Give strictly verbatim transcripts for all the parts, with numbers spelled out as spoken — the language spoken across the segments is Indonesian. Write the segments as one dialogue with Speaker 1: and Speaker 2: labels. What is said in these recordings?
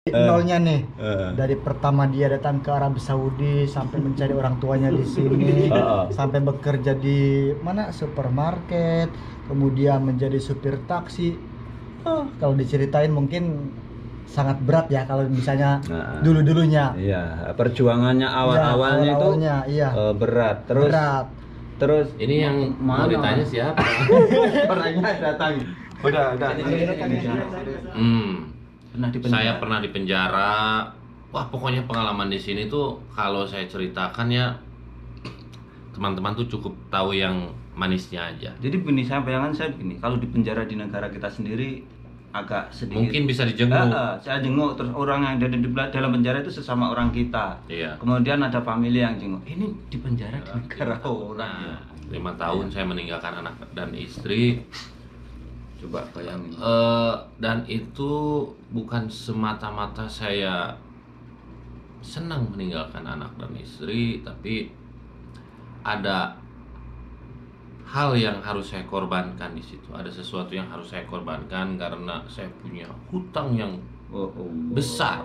Speaker 1: nolnya nih,
Speaker 2: Uh,
Speaker 1: dari pertama dia datang ke Arab Saudi sampai mencari orang tuanya di sini,
Speaker 2: uh, uh.
Speaker 1: sampai bekerja di mana supermarket, kemudian menjadi supir taksi. Oh, kalau diceritain mungkin sangat berat ya kalau misalnya
Speaker 2: Nah,
Speaker 1: dulu-dulunya.
Speaker 2: iya, perjuangannya
Speaker 1: Ya,
Speaker 2: awal-awalnya itu
Speaker 1: awal-awalnya iya.
Speaker 2: uh, berat. Terus
Speaker 1: Berat.
Speaker 2: terus
Speaker 3: Ini yang mau
Speaker 2: mana?
Speaker 3: ditanya siapa?
Speaker 2: Orangnya datang. Udah, udah.
Speaker 3: Hmm,
Speaker 2: Pernah di penjara.
Speaker 3: saya pernah di penjara. Wah, pokoknya pengalaman di sini tuh kalau saya ceritakan ya teman-teman tuh cukup tahu yang manisnya aja.
Speaker 2: Jadi begini, saya bayangan saya begini, kalau di penjara di negara kita sendiri agak sedikit
Speaker 3: Mungkin bisa dijenguk.
Speaker 2: Ah, ah, saya jenguk, terus orang yang ada di dalam penjara itu sesama orang kita.
Speaker 3: Iya.
Speaker 2: Kemudian ada family yang jenguk. Ini di penjara di negara orang.
Speaker 3: Nah, lima tahun saya meninggalkan anak dan istri.
Speaker 2: Coba bayangin.
Speaker 3: Eh, dan itu bukan semata-mata saya senang meninggalkan anak dan istri, tapi ada hal yang harus saya korbankan di situ. Ada sesuatu yang harus saya korbankan karena saya punya hutang yang
Speaker 2: Oh, oh,
Speaker 3: besar.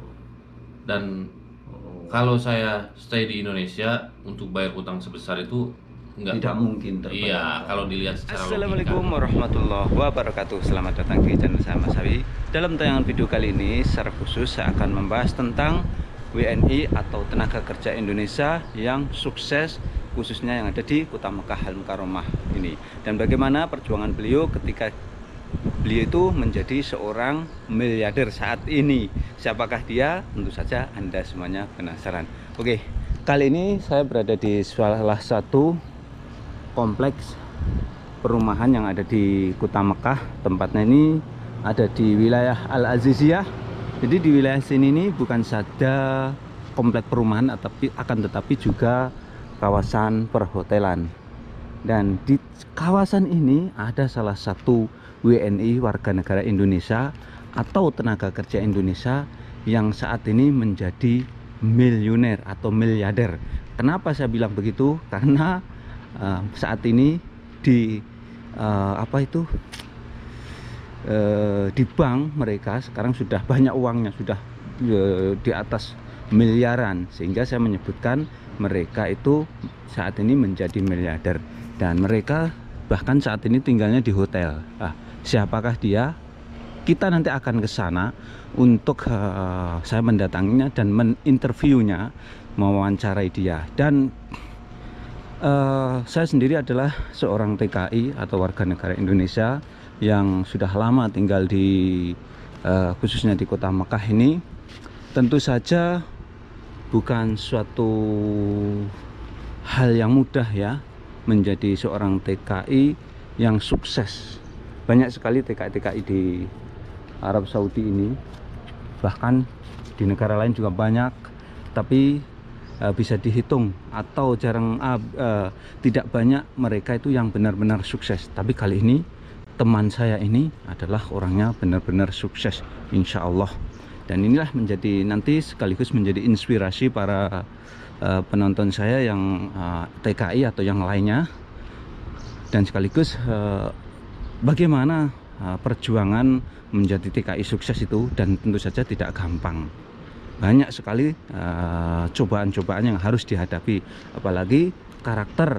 Speaker 3: Dan
Speaker 2: oh.
Speaker 3: kalau saya stay di Indonesia untuk bayar hutang sebesar itu enggak,
Speaker 2: Tidak mungkin terbayar.
Speaker 3: Iya, kalau dilihat secara
Speaker 4: Assalamualaikum
Speaker 3: logika.
Speaker 4: warahmatullahi wabarakatuh. Selamat datang di channel saya Mas Sawi. Dalam tayangan video kali ini secara khusus saya akan membahas tentang W N I atau tenaga kerja Indonesia yang sukses, khususnya yang ada di Kota Mekah Al Mukarramah ini, dan bagaimana perjuangan beliau ketika beliau itu menjadi seorang miliarder saat ini. Siapakah dia? Tentu saja Anda semuanya penasaran. Oke, kali ini saya berada di salah satu kompleks perumahan yang ada di Kota Mekah. Tempatnya ini ada di wilayah Al Aziziyah. Jadi di wilayah sini ini bukan saja kompleks perumahan, tapi akan tetapi juga kawasan perhotelan. Dan di kawasan ini ada salah satu W N I warga negara Indonesia atau tenaga kerja Indonesia yang saat ini menjadi miliuner atau miliarder. Kenapa saya bilang begitu? Karena Uh, saat ini di uh, apa itu uh, di bank mereka sekarang sudah banyak uangnya, sudah uh, di atas miliaran, sehingga saya menyebutkan mereka itu saat ini menjadi miliarder. Dan mereka bahkan saat ini tinggalnya di hotel. Ah, siapakah dia? Kita nanti akan ke sana untuk uh, saya mendatanginya dan meninterviewnya, mewawancarai dia. Dan Uh, saya sendiri adalah seorang T K I atau warga negara Indonesia yang sudah lama tinggal di uh, khususnya di Kota Mekah ini. Tentu saja bukan suatu hal yang mudah ya menjadi seorang T K I yang sukses. Banyak sekali T K I-T K I di Arab Saudi ini, bahkan di negara lain juga banyak, tapi Uh, bisa dihitung atau jarang uh, uh, tidak banyak mereka itu yang benar-benar sukses. Tapi kali ini teman saya ini adalah orangnya benar-benar sukses, insya Allah. Dan inilah menjadi nanti sekaligus menjadi inspirasi para uh, penonton saya yang uh, T K I atau yang lainnya, dan sekaligus uh, bagaimana uh, perjuangan menjadi T K I sukses itu. Dan tentu saja tidak gampang. Banyak sekali cobaan-cobaan uh, yang harus dihadapi, apalagi karakter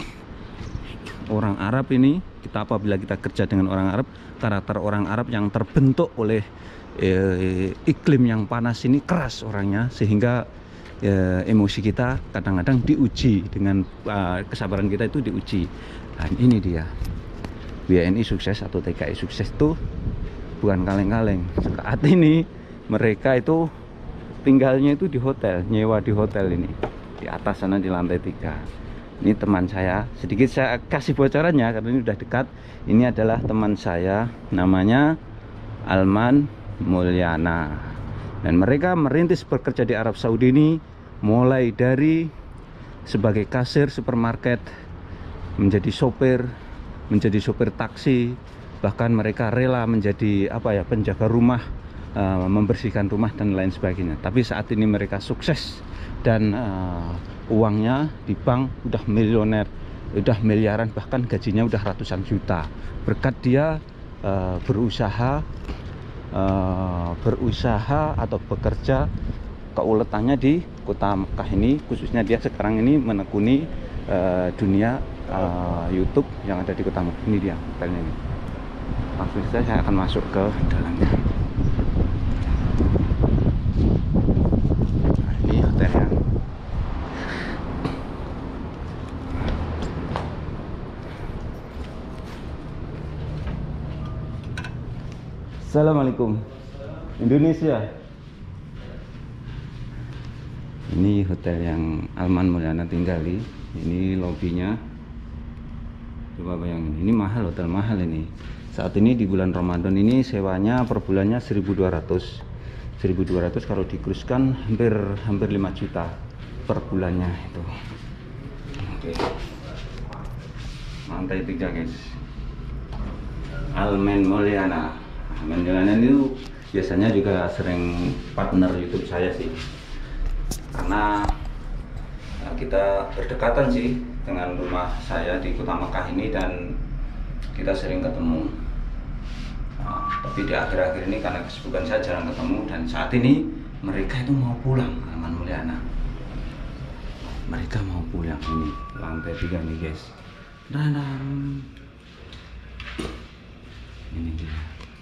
Speaker 4: orang Arab ini. Kita apabila kita kerja dengan orang Arab, karakter orang Arab yang terbentuk oleh eh, iklim yang panas ini keras orangnya, sehingga eh, emosi kita kadang-kadang diuji dengan uh, kesabaran kita itu diuji. Dan ini dia W N I sukses atau T K I sukses itu bukan kaleng-kaleng. Saat ini mereka itu tinggalnya itu di hotel, nyewa di hotel ini, di atas sana di lantai tiga. Ini teman saya, sedikit saya kasih bocorannya karena ini udah dekat. Ini adalah teman saya, namanya Alman Mulyana. Dan mereka merintis bekerja di Arab Saudi ini mulai dari sebagai kasir supermarket, menjadi sopir, menjadi sopir taksi, bahkan mereka rela menjadi apa ya, penjaga rumah, Uh, membersihkan rumah dan lain sebagainya. Tapi saat ini mereka sukses dan uh, uangnya di bank udah miliuner, udah miliaran, bahkan gajinya udah ratusan juta berkat dia uh, berusaha eh, berusaha atau bekerja keuletannya di kota Mekah ini, khususnya dia sekarang ini menekuni eh, dunia eh, YouTube yang ada di kota Mekah. Ini dia hotelnya ini. Langsung saja saya akan masuk ke dalamnya. Nah, ini hotelnya. Assalamualaikum. Indonesia. Ini hotel yang Alman Mulyana tinggali. Ini lobinya. Coba bayangin, ini mahal, hotel mahal ini. Saat ini di bulan Ramadan ini sewanya per bulannya seribu dua ratus. seribu dua ratus kalau dikuruskan hampir hampir lima juta per bulannya itu. Oke. Lantai tiga, guys. Alman Mulyana. Alman Mulyana itu biasanya juga sering partner YouTube saya sih, karena ya, kita berdekatan sih dengan rumah saya di kota Mekah ini dan kita sering ketemu. Nah, tapi di akhir-akhir ini karena kesibukan saya jarang ketemu, dan saat ini mereka itu mau pulang. Alman Mulyana, mereka mau pulang. Ini lantai tiga nih, guys. Dan ini dia.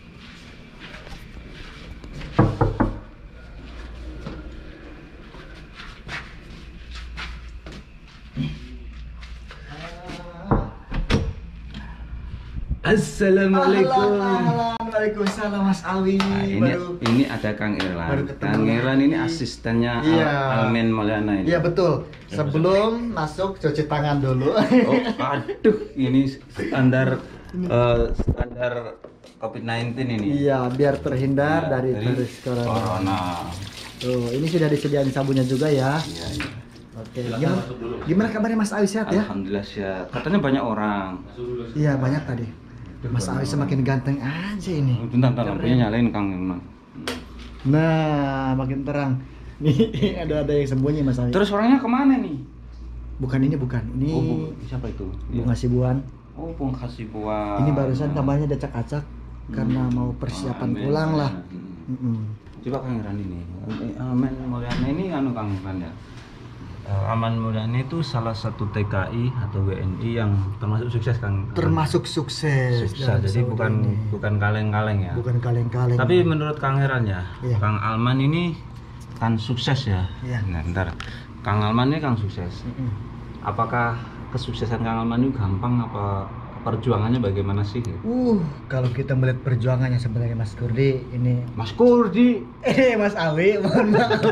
Speaker 4: Assalamualaikum.
Speaker 1: Waalaikumsalam Mas Alwi.
Speaker 4: Nah, ini
Speaker 1: baru
Speaker 4: ini ada Kang Irlan.
Speaker 1: baru ketemu.
Speaker 4: Kang Irlan ini asistennya Al-
Speaker 1: Iya.
Speaker 4: Alman Mulyana ini.
Speaker 1: Iya betul. Sebelum masuk cuci tangan dulu.
Speaker 4: Oh, aduh, ini standar eh, standar covid sembilan belas ini.
Speaker 1: Iya, biar terhindar
Speaker 4: Iya,
Speaker 1: dari virus corona.
Speaker 4: corona.
Speaker 1: Tuh, ini sudah disediain sabunnya juga ya.
Speaker 4: Iya, iya.
Speaker 1: Oke. Gimana, gimana kabarnya Mas Alwi, sehat ya?
Speaker 4: Alhamdulillah sehat. Katanya banyak orang.
Speaker 1: Iya, banyak tadi. Mas Alwi semakin ganteng aja ini.
Speaker 4: Oh, bentar, bentar, lampunya nyalain Kang Irlan.
Speaker 1: Nah, makin terang. Nih, ada ada yang sembunyi Mas Alwi.
Speaker 4: Terus orangnya kemana nih?
Speaker 1: Bukan ini, bukan. Ini
Speaker 4: Oh, bu, siapa itu?
Speaker 1: Bung Hasibuan.
Speaker 4: Oh, Bung Hasibuan.
Speaker 1: Ini barusan kamarnya dacak-acak karena mau persiapan
Speaker 4: Alman
Speaker 1: pulang lah.
Speaker 4: Mulyana.
Speaker 1: Mm-mm.
Speaker 4: Coba Kang Irlan ini. Alman Mulyana ini anu Kang Irlan ya. Eh, Alman Mulyana itu salah satu T K I atau W N I yang termasuk sukses Kang.
Speaker 1: Termasuk sukses.
Speaker 4: Sukses.
Speaker 1: dalam
Speaker 4: Jadi
Speaker 1: Saudi
Speaker 4: bukan
Speaker 1: ini.
Speaker 4: bukan kaleng-kaleng ya.
Speaker 1: bukan kaleng-kaleng.
Speaker 4: Tapi menurut Kang Irlan ya,
Speaker 1: Iya.
Speaker 4: Kang Alman ini kan sukses ya.
Speaker 1: Iya.
Speaker 4: Nah, ntar Kang Alman ini Kang sukses.
Speaker 1: Mm-mm.
Speaker 4: Apakah kesuksesan Kang Alman itu gampang apa perjuangannya bagaimana sih?
Speaker 1: Uh, kalau kita melihat perjuangannya sebenarnya Mas Kurdi ini
Speaker 4: Mas Kurdi,
Speaker 1: eh Mas Alwi, mohon maaf.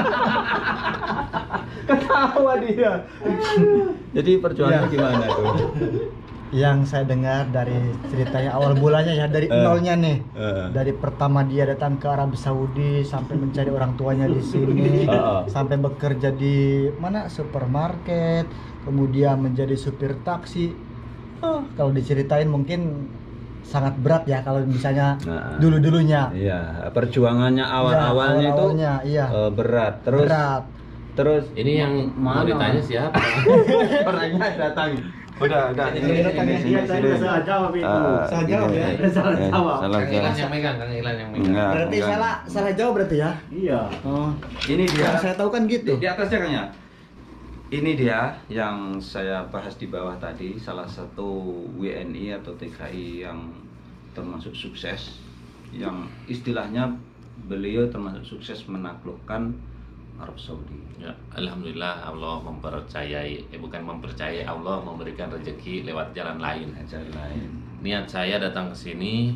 Speaker 1: Ketawa dia.
Speaker 4: jadi perjuangannya
Speaker 1: Iya.
Speaker 4: gimana tuh?
Speaker 1: Yang saya dengar dari ceritanya awal mulanya ya dari
Speaker 4: Eh.
Speaker 1: nolnya nih.
Speaker 4: Eh.
Speaker 1: Dari pertama dia datang ke Arab Saudi sampai mencari orang tuanya di sini,
Speaker 4: Eh.
Speaker 1: sampai bekerja di mana supermarket, kemudian menjadi supir taksi. Oh, kalau diceritain mungkin sangat berat ya kalau misalnya
Speaker 4: Nah.
Speaker 1: dulu-dulunya.
Speaker 4: Iya, perjuangannya awal-awalnya
Speaker 1: Ya,
Speaker 4: itu
Speaker 1: awal-awalnya, iya.
Speaker 4: eh, berat. Terus
Speaker 1: Berat.
Speaker 4: terus
Speaker 3: Ini yang mau ditanya siapa?
Speaker 4: orangnya datang. Udah, udah.
Speaker 3: Ini, ini, ini,
Speaker 1: Iya, saya udah salah jawab itu.
Speaker 4: Ah,
Speaker 1: Salah jawab
Speaker 4: iya,
Speaker 1: ya.
Speaker 4: iya.
Speaker 1: Udah salah
Speaker 4: Eh,
Speaker 1: jawab.
Speaker 4: salah
Speaker 3: Kang Ilan
Speaker 4: jawab.
Speaker 3: yang megang, Kang Ilan yang megang.
Speaker 4: Enggak.
Speaker 1: Berarti
Speaker 4: enggak.
Speaker 1: salah salah jawab berarti ya?
Speaker 5: Iya.
Speaker 1: Oh.
Speaker 4: Ini dia.
Speaker 1: Yang saya tahu kan gitu.
Speaker 4: Di atasnya Kang ya. Ini dia yang saya bahas di bawah tadi, salah satu W N I atau T K I yang termasuk sukses, yang istilahnya beliau termasuk sukses menaklukkan Arab Saudi.
Speaker 3: Ya, alhamdulillah Allah mempercayai, eh bukan mempercayai, Allah memberikan rezeki lewat jalan lain.
Speaker 4: Ajar lain.
Speaker 3: Niat saya datang ke sini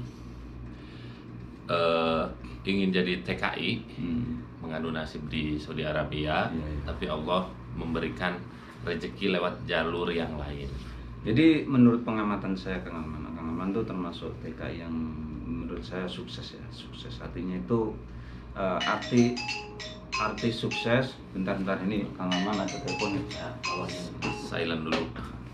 Speaker 3: eh, ingin jadi T K I,
Speaker 4: Hmm.
Speaker 3: mengadu nasib di Saudi Arabia,
Speaker 4: Iya, iya.
Speaker 3: tapi Allah memberikan rezeki lewat jalur yang lain.
Speaker 4: Jadi menurut pengamatan saya Kang Alman, Kang Alman itu termasuk T K I yang menurut saya sukses ya. Sukses artinya itu eh, arti arti sukses. Bentar-bentar ini Kang Alman ada telepon ya.
Speaker 3: Awas, silent dulu.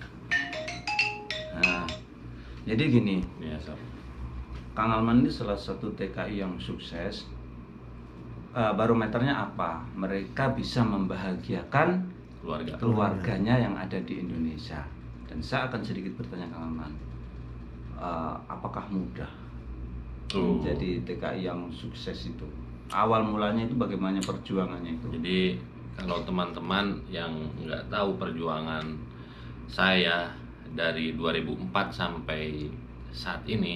Speaker 4: Nah, jadi gini,
Speaker 3: Ya, Sob.
Speaker 4: Kang Alman ini salah satu T K I yang sukses. Eh, barometernya apa? Mereka bisa membahagiakan
Speaker 3: Keluarga.
Speaker 4: keluarganya yang ada di Indonesia. Dan saya akan sedikit bertanya Kang Alman, eh, apakah mudah?
Speaker 3: Oh.
Speaker 2: menjadi T K I yang sukses itu. Awal mulanya itu bagaimana perjuangannya itu?
Speaker 3: Jadi kalau teman-teman yang nggak tahu perjuangan saya dari dua ribu empat sampai saat ini,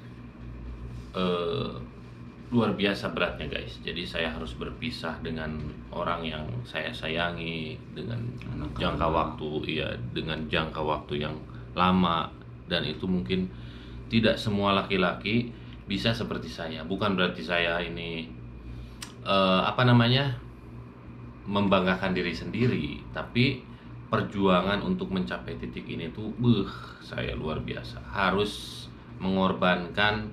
Speaker 3: eh, luar biasa beratnya guys. Jadi saya harus berpisah dengan orang yang saya sayangi dengan
Speaker 2: Anak
Speaker 3: jangka
Speaker 2: anak.
Speaker 3: waktu, iya, dengan jangka waktu yang lama, dan itu mungkin tidak semua laki-laki bisa seperti saya. Bukan berarti saya ini eh, apa namanya membanggakan diri sendiri, tapi perjuangan untuk mencapai titik ini tuh, buh, saya luar biasa. Harus mengorbankan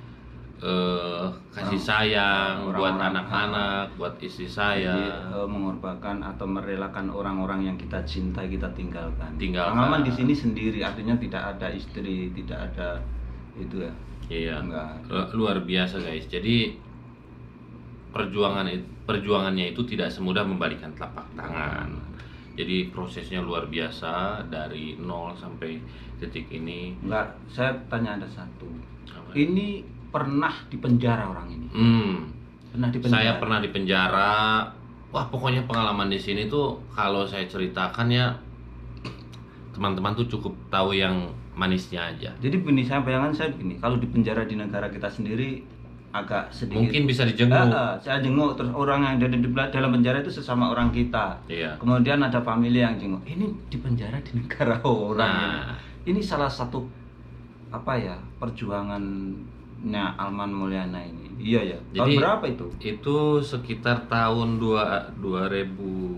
Speaker 3: eh, kasih
Speaker 2: Orang-
Speaker 3: sayang buat
Speaker 2: orang-orang,
Speaker 3: anak-anak, buat istri
Speaker 2: Jadi,
Speaker 3: saya.
Speaker 2: eh, mengorbankan atau merelakan orang-orang yang kita cintai, kita tinggalkan.
Speaker 3: Tinggalkan.
Speaker 2: Kang Maman di sini sendiri, artinya tidak ada istri, tidak ada itu ya.
Speaker 3: Iya,
Speaker 2: Enggak.
Speaker 3: lu- luar biasa guys. Jadi perjuangan it- perjuangannya itu tidak semudah membalikan telapak tangan. Jadi prosesnya luar biasa dari nol sampai titik ini.
Speaker 2: Enggak, saya tanya ada satu.
Speaker 3: Apa?
Speaker 2: Ini pernah dipenjara orang ini?
Speaker 3: Hmm,
Speaker 2: Pernah dipenjara?
Speaker 3: saya pernah di penjara. Wah, pokoknya pengalaman di sini tuh kalau saya ceritakan ya teman-teman tuh cukup tahu yang manisnya aja.
Speaker 2: Jadi begini, saya bayangan saya begini, kalau di penjara di negara kita sendiri agak sedikit.
Speaker 3: Mungkin bisa dijenguk.
Speaker 2: Ah, ah, saya jenguk, terus orang yang ada di bela- dalam penjara itu sesama orang kita.
Speaker 3: Iya.
Speaker 2: Kemudian ada family yang jenguk. Ini di penjara di negara orang.
Speaker 3: Nah.
Speaker 2: Ini salah satu apa ya perjuangannya Alman Mulyana ini. Iya ya. Tahun
Speaker 3: Jadi-
Speaker 2: berapa itu?
Speaker 3: Itu sekitar tahun dua, dua ribu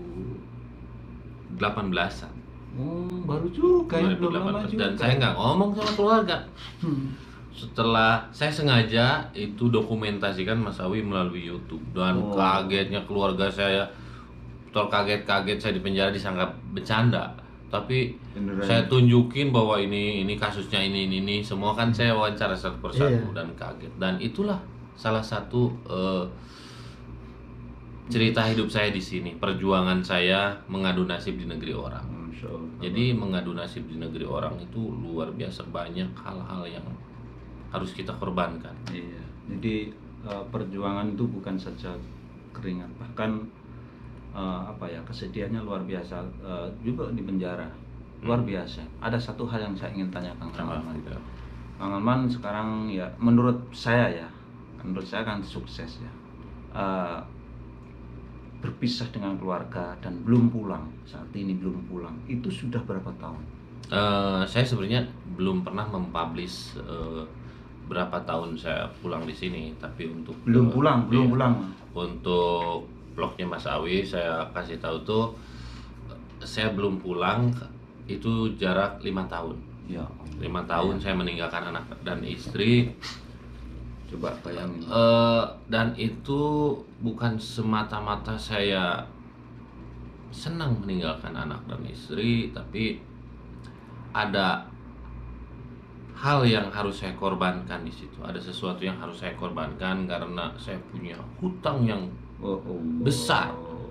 Speaker 3: delapan belasan.
Speaker 2: Oh, baru juga ya, belum lama juga.
Speaker 3: Dan saya nggak ngomong sama keluarga.
Speaker 2: Hmm.
Speaker 3: Setelah saya sengaja itu dokumentasikan Mas Awi melalui YouTube, dan
Speaker 2: Oh.
Speaker 3: kagetnya keluarga saya, terkaget-kaget saya di penjara disangka bercanda, tapi
Speaker 2: Beneran.
Speaker 3: saya tunjukin bahwa ini ini kasusnya ini ini, ini. Semua kan saya wawancara satu persatu
Speaker 1: Iya.
Speaker 3: dan kaget, dan itulah salah satu eh, cerita hidup saya di sini, perjuangan saya mengadu nasib di negeri orang.
Speaker 2: Masya Allah.
Speaker 3: Jadi mengadu nasib di negeri orang itu luar biasa banyak hal-hal yang harus kita korbankan.
Speaker 2: Iya. Jadi eh, perjuangan itu bukan saja keringat, bahkan eh, apa ya kesedihannya luar biasa. Eh, juga di penjara luar biasa. Ada satu hal yang saya ingin tanyakan Kang
Speaker 3: Apa?
Speaker 2: Alman. Kang Alman sekarang ya menurut saya ya, menurut saya kan sukses ya. Eh, berpisah dengan keluarga dan belum pulang, saat ini belum pulang. Itu sudah berapa tahun?
Speaker 3: Eh, saya sebenarnya belum pernah mempublish eh, berapa tahun saya pulang di sini, tapi untuk
Speaker 2: Belum
Speaker 3: eh,
Speaker 2: pulang, belum
Speaker 3: iya.
Speaker 2: pulang.
Speaker 3: Untuk blognya Mas Awi saya kasih tahu tuh eh, saya belum pulang itu jarak lima tahun.
Speaker 2: Ya.
Speaker 3: Lima tahun saya meninggalkan anak dan istri.
Speaker 2: Coba bayangin.
Speaker 3: Eh, dan itu bukan semata-mata saya senang meninggalkan anak dan istri, tapi ada hal yang harus saya korbankan di situ. Ada sesuatu yang harus saya korbankan karena saya punya hutang yang
Speaker 2: Oh, oh.
Speaker 3: besar.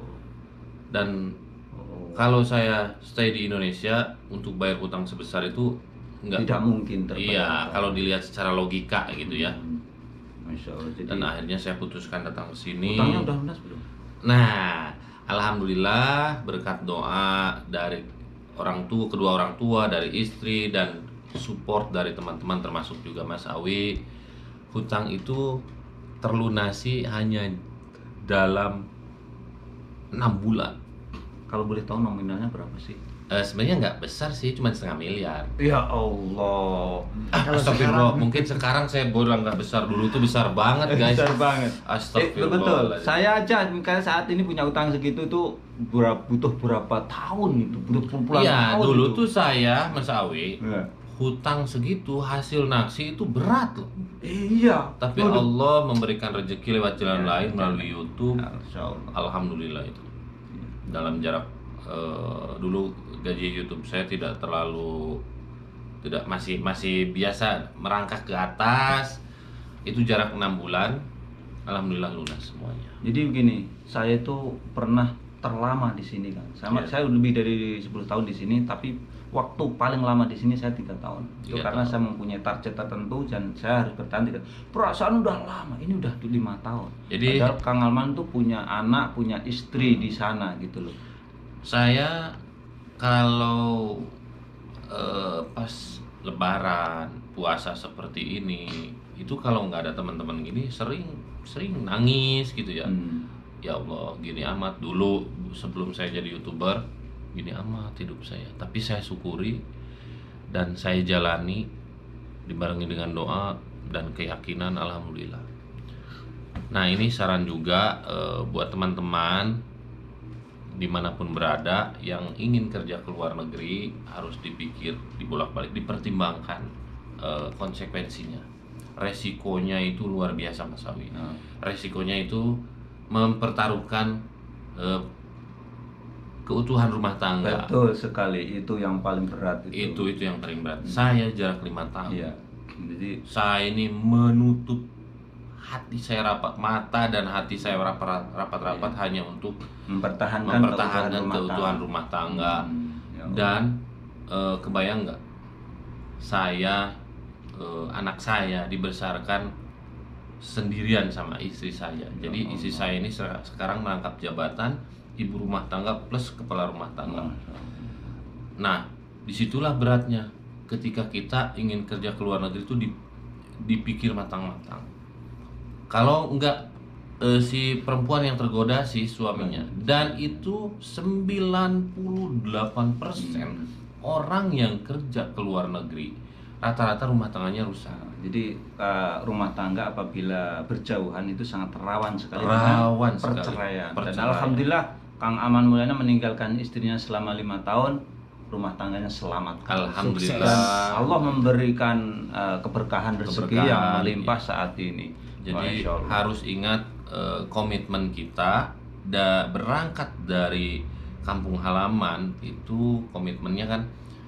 Speaker 3: Dan
Speaker 2: Oh.
Speaker 3: kalau saya stay di Indonesia untuk bayar hutang sebesar itu enggak.
Speaker 2: Tidak mungkin terbayar.
Speaker 3: Iya, kalau dilihat secara logika gitu ya.
Speaker 2: Hmm. Masya Allah. Jadi
Speaker 3: Dan akhirnya saya putuskan datang ke sini.
Speaker 2: utangnya udah lunas belum?
Speaker 3: Nah, alhamdulillah berkat doa dari orang tua, kedua orang tua, dari istri, dan support dari teman-teman termasuk juga Mas Awi, hutang itu terlunasi hanya dalam enam bulan.
Speaker 2: Kalau boleh tahu nominalnya berapa sih?
Speaker 3: Eh, sebenarnya nggak besar sih, cuma setengah miliar.
Speaker 2: Ya Allah.
Speaker 1: Kalau
Speaker 3: Astagfirullah,
Speaker 1: sekarang-
Speaker 3: mungkin sekarang saya bilang nggak besar, dulu tuh besar banget guys.
Speaker 2: Besar banget.
Speaker 3: Astagfirullah.
Speaker 2: Eh, betul. Saya aja misalnya saat ini punya utang segitu tuh berapa, butuh berapa tahun itu? Butuh puluhan
Speaker 3: Iya,
Speaker 2: tahun.
Speaker 3: dulu
Speaker 2: itu.
Speaker 3: tuh saya Mas Awi,
Speaker 2: Ya.
Speaker 3: hutang segitu hasil naksi itu berat loh.
Speaker 2: Iya.
Speaker 3: Tapi
Speaker 2: Waduh.
Speaker 3: Allah memberikan rezeki lewat jalan
Speaker 2: Ya,
Speaker 3: lain
Speaker 2: ya,
Speaker 3: melalui
Speaker 2: ya.
Speaker 3: YouTube.
Speaker 2: Masya Allah.
Speaker 3: Alhamdulillah itu. Dalam jarak eh, dulu gaji YouTube saya tidak terlalu tidak masih masih biasa merangkak ke atas. Itu jarak enam bulan. Alhamdulillah lunas semuanya.
Speaker 2: Jadi begini, saya itu pernah terlama di sini kan. Sama
Speaker 3: Iya.
Speaker 2: saya lebih dari sepuluh tahun di sini, tapi waktu paling lama di sini saya tiga tahun. Itu
Speaker 3: Tiga
Speaker 2: karena
Speaker 3: tahun.
Speaker 2: saya mempunyai target tertentu dan saya harus bertahan tiga. Perasaan udah lama, ini udah lima tahun.
Speaker 3: Jadi-
Speaker 2: Padahal Kang Alman tuh punya anak, punya istri di sana gitu loh.
Speaker 3: Saya kalau eh, pas Lebaran, puasa seperti ini, itu kalau nggak ada teman-teman gini sering sering nangis gitu ya.
Speaker 2: Hmm.
Speaker 3: Ya Allah, gini amat dulu sebelum saya jadi YouTuber, gini amat hidup saya. Tapi saya syukuri dan saya jalani dibarengi dengan doa dan keyakinan, alhamdulillah. Nah, ini saran juga eh, buat teman-teman dimanapun berada yang ingin kerja ke luar negeri, harus dipikir, dibolak-balik, dipertimbangkan eh, konsekuensinya. Resikonya itu luar biasa, Mas Awi.
Speaker 2: Nah,
Speaker 3: Resikonya itu mempertaruhkan eh, keutuhan rumah tangga.
Speaker 2: betul sekali, itu yang paling berat itu.
Speaker 3: Itu itu yang paling berat. Saya jarak lima tahun.
Speaker 2: Iya. Jadi
Speaker 3: Saya ini menutup hati saya rapat, mata dan hati saya rapat- rapat-rapat hanya untuk
Speaker 2: mempertahankan,
Speaker 3: mempertahankan
Speaker 2: keutuhan
Speaker 3: keutuhan rumah tangga.
Speaker 2: Hmm, ya Allah.
Speaker 3: Dan eh, kebayang nggak, saya eh, anak saya dibesarkan sendirian sama istri saya. Jadi
Speaker 2: Ya
Speaker 3: istri
Speaker 2: Allah.
Speaker 3: saya ini se- sekarang merangkap jabatan ibu rumah tangga plus kepala rumah tangga.
Speaker 2: Masya Allah.
Speaker 3: Nah, disitulah beratnya ketika kita ingin kerja ke luar negeri itu di- dipikir matang-matang. Kalau enggak eh, si perempuan yang tergoda si suaminya, dan itu sembilan puluh delapan persen orang yang kerja ke luar negeri rata-rata rumah tangganya rusak.
Speaker 2: Nah, jadi eh, rumah tangga apabila berjauhan itu sangat rawan sekali
Speaker 3: Rawan
Speaker 2: dengan
Speaker 3: sekali.
Speaker 2: perceraian. Dan
Speaker 3: Perceraian.
Speaker 2: alhamdulillah Kang Aman Mulyana meninggalkan istrinya selama lima tahun, rumah tangganya selamat.
Speaker 3: Alhamdulillah.
Speaker 2: Dan Allah memberikan eh, keberkahan rezeki
Speaker 3: Keberkahan,
Speaker 2: yang melimpah
Speaker 3: iya.
Speaker 2: saat ini.
Speaker 3: Jadi
Speaker 2: Masya Allah.
Speaker 3: harus ingat eh, komitmen kita da, berangkat dari kampung halaman itu komitmennya kan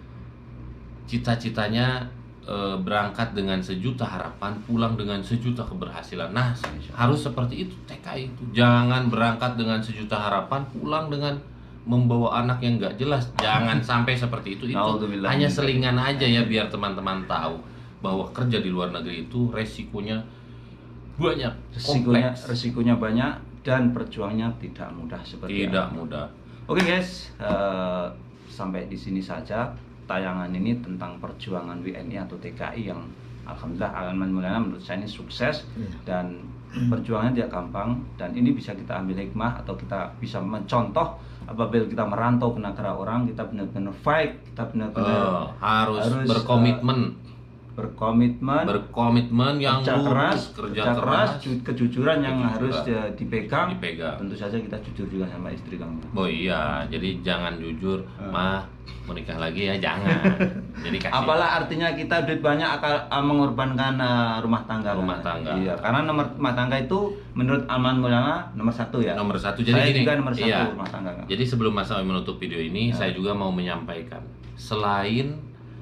Speaker 3: cita-citanya eh, berangkat dengan sejuta harapan, pulang dengan sejuta keberhasilan. Nah, harus seperti itu T K I itu. Jangan berangkat dengan sejuta harapan, pulang dengan membawa anak yang nggak jelas. Jangan sampai seperti itu. Itu
Speaker 2: Naudzubillah.
Speaker 3: hanya selingan aja ya, biar teman-teman tahu bahwa kerja di luar negeri itu resikonya banyak,
Speaker 2: resikonya
Speaker 3: kompleks,
Speaker 2: resikonya banyak dan perjuangannya tidak mudah seperti
Speaker 3: tidak
Speaker 2: apa.
Speaker 3: mudah.
Speaker 2: Oke guys, eh, sampai di sini saja tayangan ini tentang perjuangan W N I atau T K I yang alhamdulillah Alman Mulyana menurut saya ini sukses.
Speaker 1: Iya.
Speaker 2: Dan perjuangannya tidak gampang, dan ini bisa kita ambil hikmah atau kita bisa mencontoh apabila kita merantau ke negara orang, kita benar-benar fight, kita benar-benar
Speaker 3: Eh, harus,
Speaker 2: harus,
Speaker 3: berkomitmen,
Speaker 2: berkomitmen,
Speaker 3: berkomitmen yang
Speaker 2: kerja
Speaker 3: lurus,
Speaker 2: keras,
Speaker 3: kerja,
Speaker 2: kerja keras,
Speaker 3: keras.
Speaker 2: ju- kejujuran yang
Speaker 3: Kejujuran.
Speaker 2: harus ya, dipegang.
Speaker 3: Dipegang.
Speaker 2: Tentu saja kita jujur juga sama istri kamu.
Speaker 3: Oh iya, jadi jangan jujur,
Speaker 2: Eh.
Speaker 3: mah mau nikah lagi ya jangan. Jadi kasih.
Speaker 2: Apalah artinya kita duit banyak akan uh, mengorbankan uh, rumah tangga.
Speaker 3: Rumah
Speaker 2: kan?
Speaker 3: tangga.
Speaker 2: Iya, karena nomor rumah tangga itu menurut Alman Mulyana nomor satu ya.
Speaker 3: Nomor satu. Jadi
Speaker 2: Saya
Speaker 3: gini,
Speaker 2: juga nomor satu
Speaker 3: iya.
Speaker 2: rumah tangga. Kan?
Speaker 3: Jadi sebelum Mas Awi menutup video ini,
Speaker 2: Ya.
Speaker 3: saya juga mau menyampaikan, selain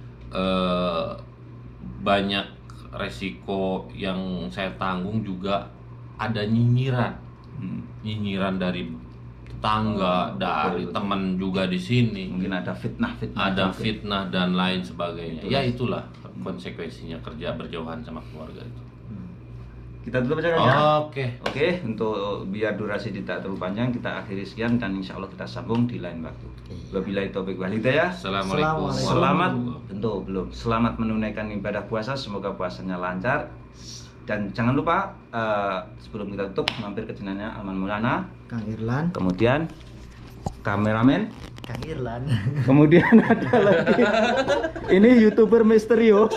Speaker 3: eh, banyak resiko yang saya tanggung, juga ada nyinyiran,
Speaker 2: Hmm.
Speaker 3: nyinyiran dari tetangga,
Speaker 2: Oh,
Speaker 3: dari
Speaker 2: betul, betul.
Speaker 3: teman juga di sini.
Speaker 2: Mungkin ada fitnah-fitnah.
Speaker 3: Ada
Speaker 2: juga.
Speaker 3: fitnah dan lain sebagainya.
Speaker 2: Itulah.
Speaker 3: Ya itulah konsekuensinya kerja berjauhan sama keluarga itu.
Speaker 2: Kita tutup aja kan ya.
Speaker 3: Oke.
Speaker 2: Oke, untuk biar durasi tidak terlalu panjang, kita akhiri sekian dan insya Allah kita sambung di lain waktu. Wabillahi taufiq wal hidayah.
Speaker 3: Assalamualaikum.
Speaker 1: Assalamualaikum.
Speaker 2: Selamat,
Speaker 3: warahmatullahi
Speaker 2: tentu belum. Selamat menunaikan ibadah puasa. Semoga puasanya lancar. Dan jangan lupa eh, sebelum kita tutup mampir ke channelnya Alman Mulyana.
Speaker 1: Kang Irlan,
Speaker 2: Kemudian kameramen.
Speaker 1: Kang Irlan.
Speaker 2: Kemudian ada lagi. Ini YouTuber misterius.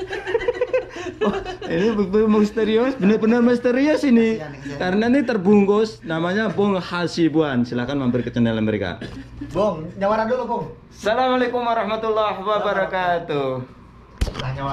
Speaker 2: Oh, ini betul misterius, benar-benar misterius ini. Karena ini terbungkus, namanya Bung Hasibuan. Silakan mampir ke channel mereka.
Speaker 1: Bong, nyawara dulu, Bong.
Speaker 2: Assalamualaikum warahmatullahi wabarakatuh.
Speaker 1: Nah, nyawara.